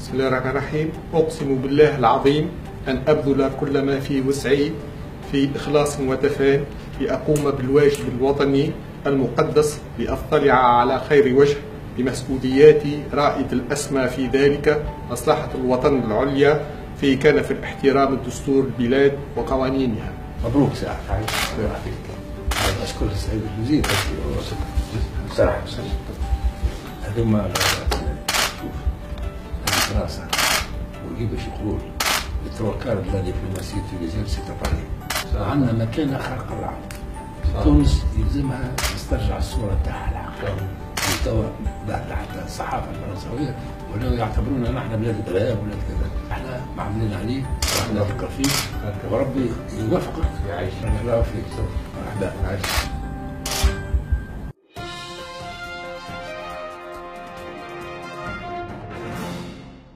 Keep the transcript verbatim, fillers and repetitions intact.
بسم الله الرحمن الرحيم. أقسم بالله العظيم أن أبذل كل ما في وسعي في إخلاص وتفان لأقوم بالواجب الوطني المقدس لأطلع على خير وجه بمسؤولياتي رائد الأسمى في ذلك مصلحة الوطن العليا في كنف الاحترام الدستور البلاد وقوانينها. مبروك ساعة. الله يعافيك. أشكر السيد الوزير. صراحة هذوما شوف الدراسة ويجيب ايش يقول التوكال الذي في المسير في جزيرة سيتافاني. عندنا مكانة خارقة للعادة. تونس يلزمها تسترجع الصورة تاعها الحقيقية. توا حتى الصحافة الفرنسوية ولاو يعتبرونا نحن بلاد الإرهاب وبلاد كذا. احنا معمولين عليه واحنا نفكر فيه وربي يوفقك. يعيشك. الله يوفقك. مرحبا.